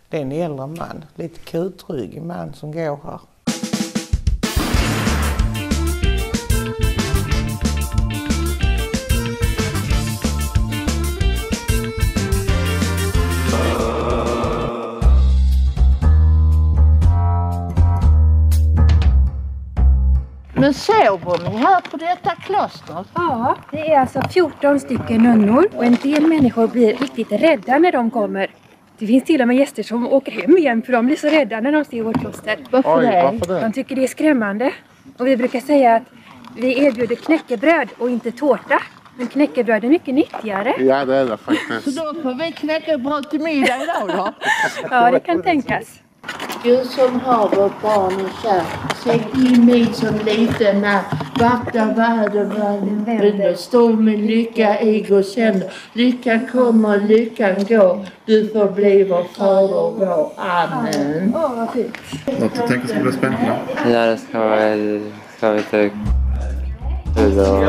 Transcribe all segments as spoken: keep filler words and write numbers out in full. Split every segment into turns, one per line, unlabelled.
Det är en äldre man, lite kutryggig man som går här.
Men sover ni här på detta kloster?
Ja, det är alltså fjorton stycken nunnor och en del människor blir riktigt rädda när de kommer. Det finns till och med gäster som åker hem igen för de blir så rädda när de ser vårt kloster.
Varför,
Oj,
det?
varför det?
De tycker det är skrämmande. Och vi brukar säga att vi erbjuder knäckebröd och inte tårta. Men knäckebröd är mycket nyttigare.
Ja, det är det faktiskt.
Så då får vi knäcka bröd till middag idag då?
Ja, det kan tänkas.
Gud som har vårt barn och kär, säg in mig som liten när vakta världen vänder. Stormen lycka i går sänder. Lyckan kommer, lyckan går. Du får bli vår fader vår. Amen.
Åh, vad fint.
Något du tänker ska bli spännande?
Ja, det ska vara, ska vara lite kul och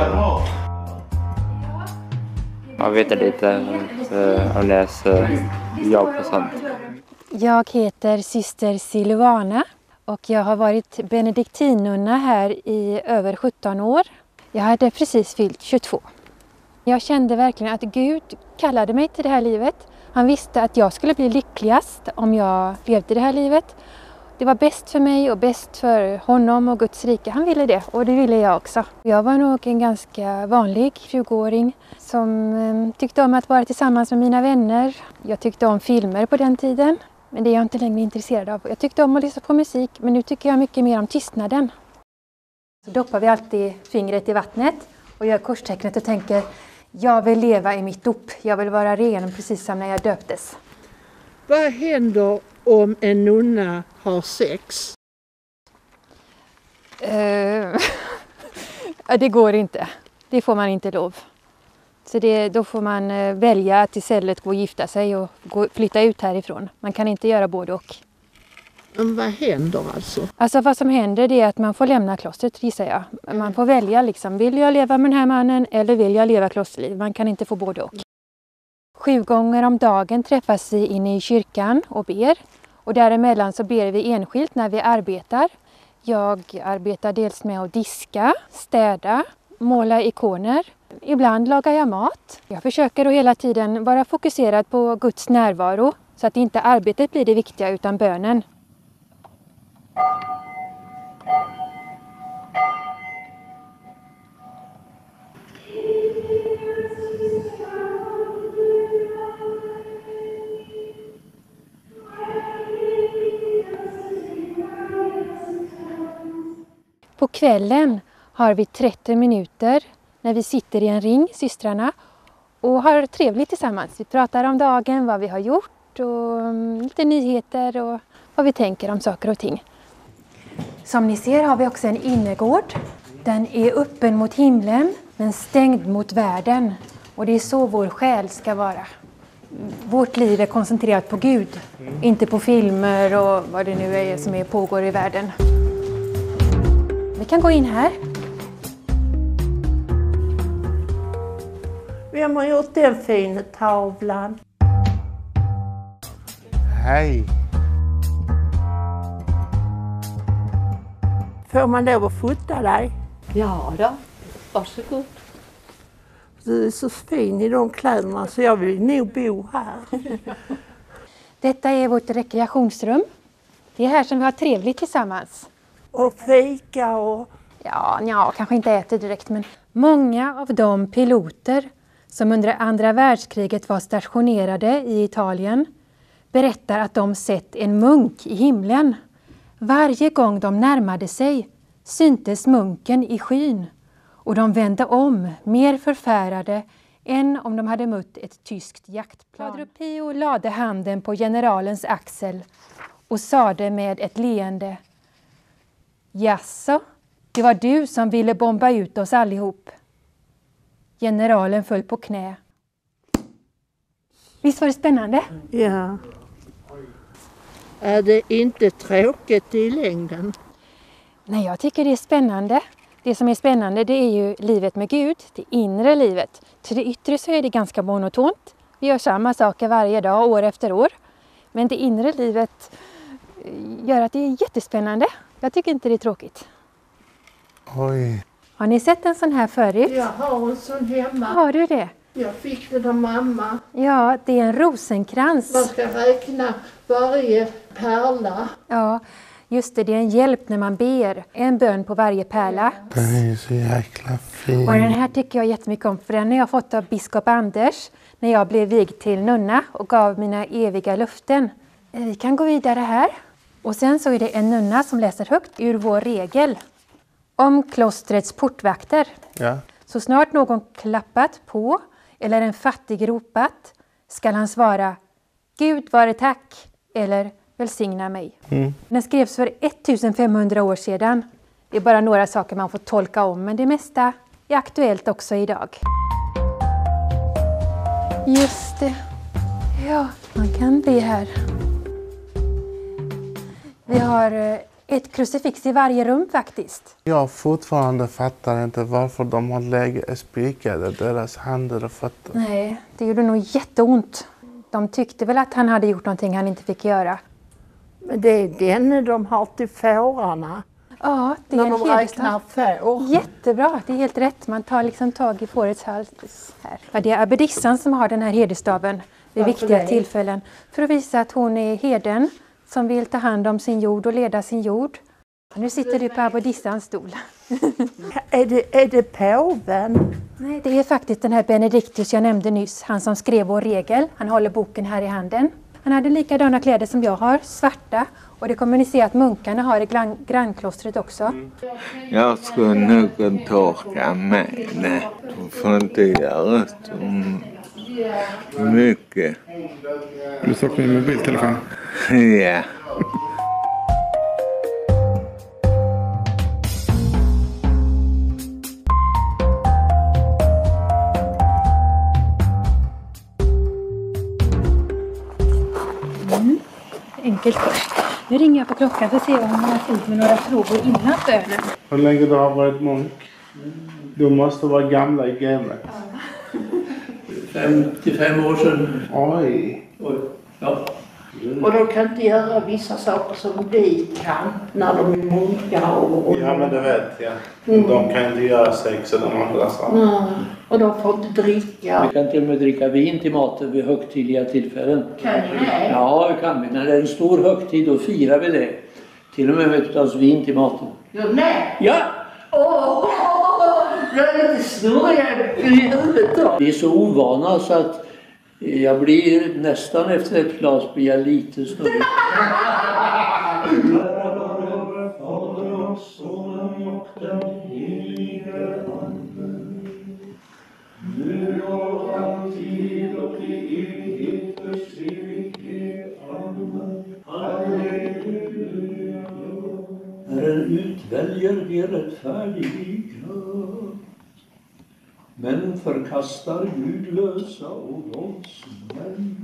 ja, veta lite om deras jobb och sånt.
Jag heter syster Silvana och jag har varit benediktinnunna här i över sjutton år. Jag hade precis fyllt tjugotvå. Jag kände verkligen att Gud kallade mig till det här livet. Han visste att jag skulle bli lyckligast om jag levde det här livet. Det var bäst för mig och bäst för honom och Guds rike. Han ville det och det ville jag också. Jag var nog en ganska vanlig tjugoåring som tyckte om att vara tillsammans med mina vänner. Jag tyckte om filmer på den tiden. Men det är jag inte längre intresserad av. Jag tyckte om att lyssna på musik, men nu tycker jag mycket mer om tystnaden. Så doppar vi alltid fingret i vattnet och gör korstecknet och tänker jag vill leva i mitt dop. Jag vill vara ren precis som när jag döptes.
Vad händer om en nunna har sex?
Uh, det går inte. Det får man inte lov. Så det, då får man uh, välja att istället gå och gifta sig och gå, flytta ut härifrån. Man kan inte göra både och.
Men vad händer alltså?
Alltså vad som händer det är att man får lämna klostret, gissar jag. Man får välja liksom, vill jag leva med den här mannen eller vill jag leva klosterliv? Man kan inte få både och. Sju gånger om dagen träffas vi inne i kyrkan och ber. Och däremellan så ber vi enskilt när vi arbetar. Jag arbetar dels med att diska, städa, måla ikoner. Ibland lagar jag mat. Jag försöker då hela tiden vara fokuserad på Guds närvaro. Så att inte arbetet blir det viktiga utan bönen. På kvällen har vi trettio minuter när vi sitter i en ring, systrarna, och har trevligt tillsammans. Vi pratar om dagen, vad vi har gjort och lite nyheter och vad vi tänker om saker och ting. Som ni ser har vi också en innergård. Den är öppen mot himlen men stängd mot världen. Och det är så vår själ ska vara. Vårt liv är koncentrerat på Gud, inte på filmer och vad det nu är som är pågår i världen. Vi kan gå in här.
Vem har gjort den fina tavlan?
Hej!
Får man lov att fota dig?
Ja då, varsågod.
Du är så fin i de kläderna så jag vill nog bo här.
Detta är vårt rekreationsrum. Det är här som vi har trevligt tillsammans.
Och fika och...
Ja, ja, kanske inte äter direkt, men många av de piloter som under andra världskriget var stationerade i Italien berättar att de sett en munk i himlen. Varje gång de närmade sig syntes munken i skyn och de vände om mer förfärade än om de hade mött ett tyskt jaktplan. Padre Pio lade handen på generalens axel och sade med ett leende: Jaså, det var du som ville bomba ut oss allihop. Generalen föll på knä. Visst var det spännande?
Ja. Är det inte tråkigt i längden?
Nej, jag tycker det är spännande. Det som är spännande det är ju livet med Gud, det inre livet. Till det yttre så är det ganska monotont. Vi gör samma saker varje dag, år efter år. Men det inre livet gör att det är jättespännande. Jag tycker inte det är tråkigt.
Oj.
Har ni sett en sån här förut?
Jag har en sån hemma.
Har du det?
Jag fick den av mamma.
Ja, det är en rosenkrans.
Man ska räkna varje pärla.
Ja, just det. Det är en hjälp när man ber. En bön på varje pärla.
Den är så jäkla fin.
Och den här tycker jag jättemycket om. För den har jag fått av biskop Anders när jag blev vigd till nunna och gav mina eviga löften. Vi kan gå vidare här. Och sen så är det en nunna som läser högt ur vår regel. Om klostrets portvakter.
Ja.
Så snart någon klappat på eller en fattig ropat skall han svara Gud vare tack eller välsigna mig.
Mm.
Den skrevs för ettusenfemhundra år sedan. Det är bara några saker man får tolka om, men det mesta är aktuellt också idag. Just det. Ja, man kan be här. Vi har ett krucifix i varje rum faktiskt.
Jag fortfarande fattar inte varför de har lägger spikade deras händer och fötter.
Nej, det gjorde nog jätteont. De tyckte väl att han hade gjort någonting han inte fick göra.
Men det är den de har till fårarna.
Ja, det är
När
en
de räknar får.
Jättebra, det är helt rätt. Man tar liksom tag i fårets hals här. Ja, det är abbedissan som har den här herdestaven vid
Varför
viktiga
det?
tillfällen. För att visa att hon är herden som vill ta hand om sin jord och leda sin jord. Nu sitter du på abbedissans stol.
Är det, är det påven?
Nej, det är faktiskt den här Benedictus jag nämnde nyss. Han som skrev vår regel. Han håller boken här i handen. Han hade likadana kläder som jag har, svarta. Och det kommer ni se att munkarna har i grann, grannklostret också.
Jag ska nog torka mig. Nej, du får inte göra så mycket.
Du saknar min mobiltelefon.
Ja.
Enkelt först. Nu ringer jag på klockan för att se om man har tid med några frågor innan bönen.
Hur länge du har varit munk? Du måste vara gamla i gamet.
femtiofem år sedan.
Oj.
Oj. Ja.
Och de kan inte göra vissa saker som vi kan när de är munkar. Och, och,
Ja, men det vet jag. De kan inte göra sex och de andra saker.
mm, och de får inte dricka.
Vi kan till och med dricka vin till maten vid högtidliga tillfällen.
Kan ni det?
Ja, det kan vi. När det är en stor högtid då firar vi det. Till och med med ett glas vin till maten.
Jo, nej.
Ja!
Åh, jag är lite snurrig i huvudet då.
Vi är så ovana så att jag blir nästan efter ett glas blir jag lite snurrig. Herren utväljer de rättfärdiga, men förkastar gudlösa och våldsmän.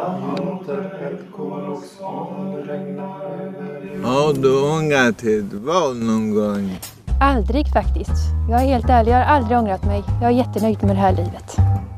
Har du ångrat ett val någon gång?
Aldrig faktiskt. Jag är helt ärlig, jag har aldrig ångrat mig. Jag är jättenöjd med det här livet.